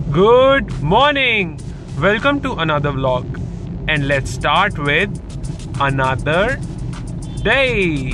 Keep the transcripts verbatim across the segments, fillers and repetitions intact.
Good morning! Welcome to another vlog, and let's start with another day.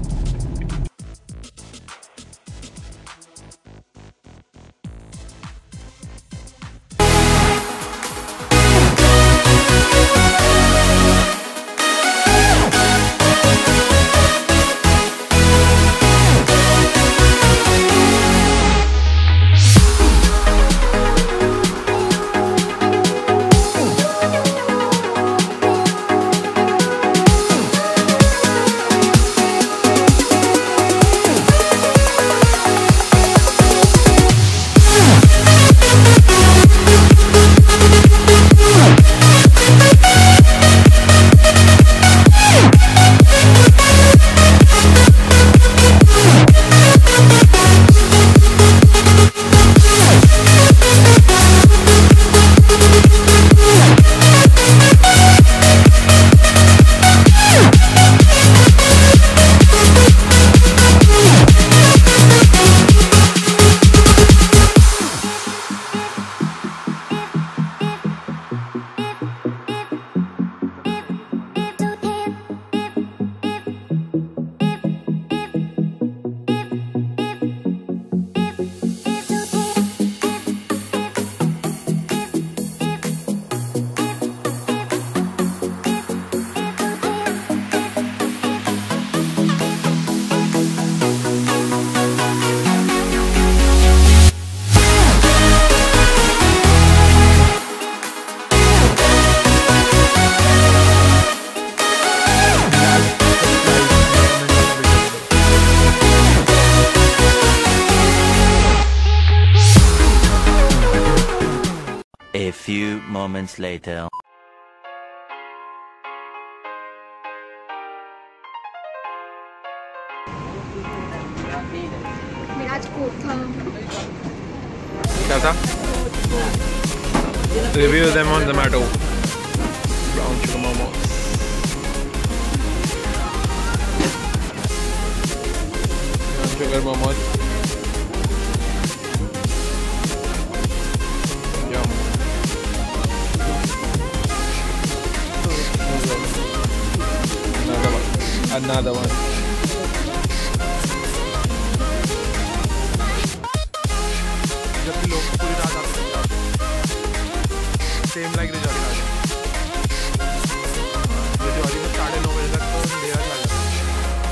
A few moments later. आज कोट था। क्या था? Review them on Zomato. Brown sugar momos. Brown sugar momos. Yum. Another one. Another one. जब भी लोग पूरी रात आते हैं सेम लाइक रिजॉर्ट आ जाए रिजॉर्ट में साढ़े नौ बजे तक तो अंधेरा चल जाता है।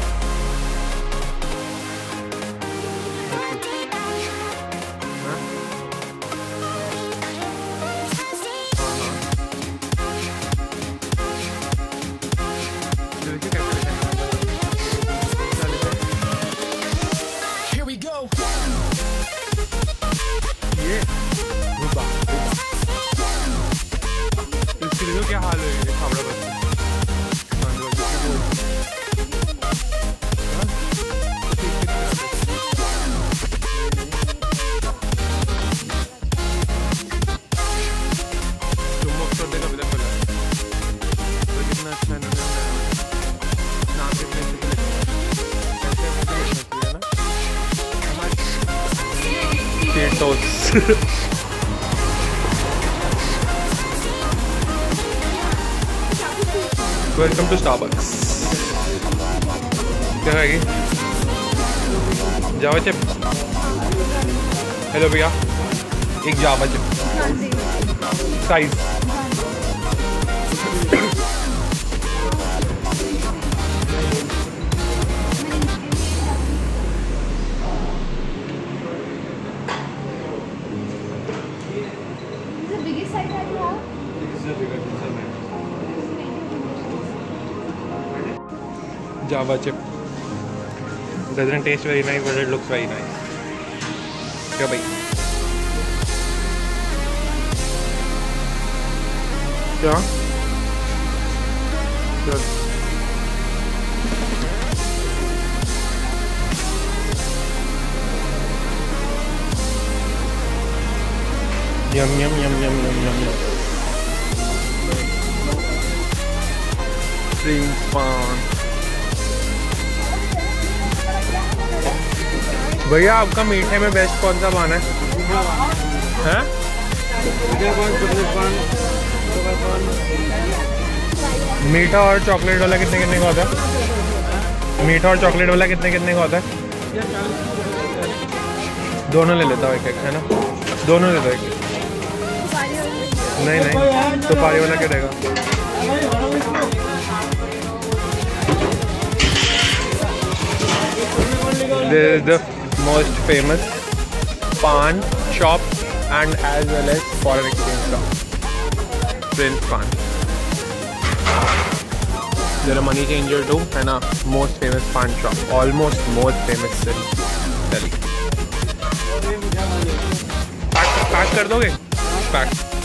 क्या हाल है खाबड़ा बस कितना अच्छा नाम के वेलकम टू स्टारबक्स। क्या खाएगी? जावा चिप। हेलो भैया, एक Java chip size. Java chip doesn't taste very nice, but it looks very nice. क्या भाई? क्या? क्या? Yum yum yum yum yum yum yum. Cream पान। भैया आपका मीठे में बेस्ट कौन सा पान है? हैं? मीठा और चॉकलेट वाला कितने कितने का होता है? मीठा और चॉकलेट वाला कितने कितने का होता है? दोनों ले लेता हूँ एक एक, है ना? दोनों ले दो एक एक। नहीं नहीं, तो पारी वाला क्या रहेगा? This is the most famous pan shop and as well as foreign exchange shop. Prince Pan. They're a money changer too, and a most famous pan shop. Almost most famous in Delhi. Pack, pack कर दोगे? Pack.